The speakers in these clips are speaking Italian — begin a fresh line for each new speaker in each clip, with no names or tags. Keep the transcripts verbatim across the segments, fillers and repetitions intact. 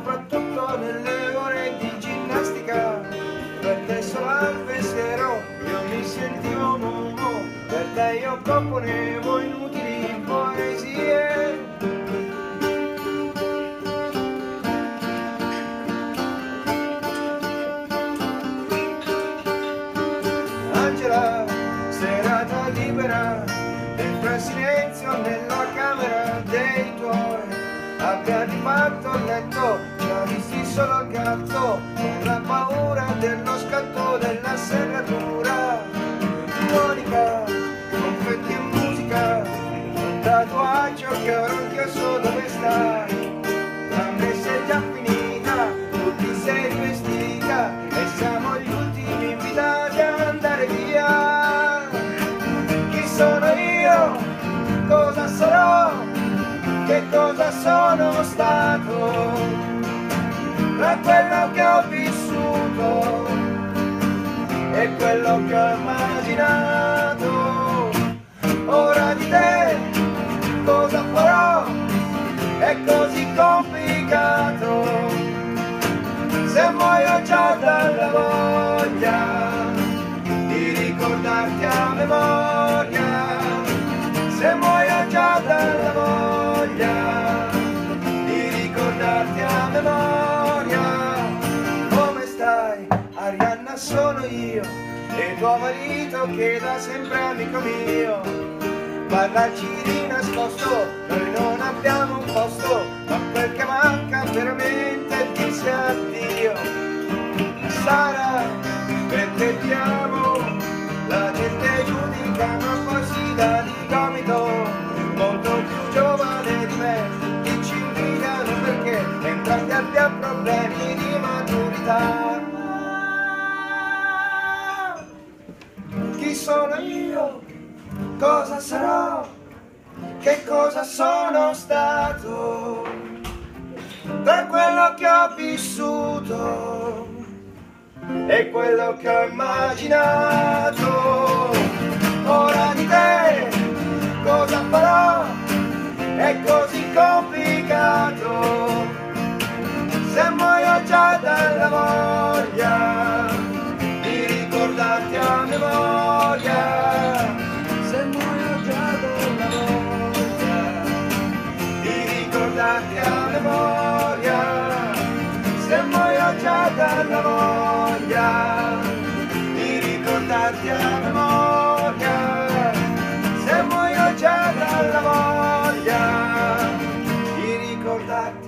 soprattutto nelle ore di ginnastica, perché solo al pensiero io mi sentivo un uomo, per te io componevo inutili poesie. Angela, serata libera, dentro il silenzio nella camera dei tuoi, abbiamo fatto il letto, ci ha visti solo il gatto, con la paura dello scatto della serratura. Monica, confetti e musica, un tatuaggio che ora non chiesto dove stai, la messa è già finita, tu ti sei rivestita e siamo gli ultimi invitati a andare via. Chi sono io? Cosa sarò? Che cosa sono stato? Tra quello che ho vissuto e quello che ho immaginato. Ora di te cosa farò? È così complicato, se muoio già dalla voglia di ricordarti a memoria, se muoio già dalla voglia di ricordarti a memoria. Come stai, Arianna? Sono io e tuo marito che da sempre è amico mio. Parlarci di nascosto, noi non abbiamo un posto, ma quel che manca veramente è dirsi addio. Sara, perché ti amo, la gente giudica ma poi si dà di gomito. Molto più giovane di me, che ci invidiano perché entrambi abbiamo problemi di maturità. Chi sono io? Cosa sarò? Che cosa sono stato? Per quello che ho vissuto e quello che ho immaginato. Ora di te cosa farò? È così complicato, se muoio già dalla voglia di ricordarti a memoria, se muoio già dalla voglia di ricordarti a memoria, se muoio già dalla voglia di ricordarti a memoria, se muoio già dalla voglia di ricordarti.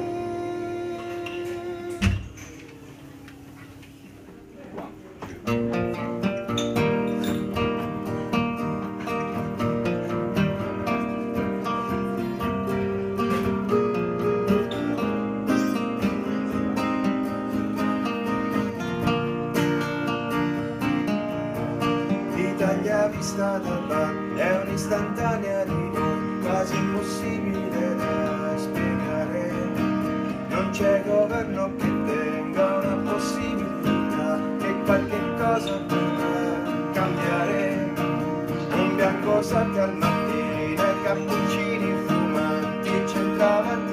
L'Italia vista da là è un'istantanea di noi, quasi impossibile da spiegare. Non c'è governo che tenga una possibilità che qualche cosa potrà cambiare. Un bianco salta al mattino e cappuccini fumanti, c'entrava